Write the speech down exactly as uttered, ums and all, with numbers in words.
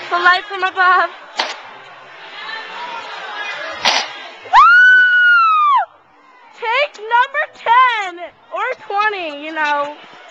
The light from above. Take number ten or twenty, you know.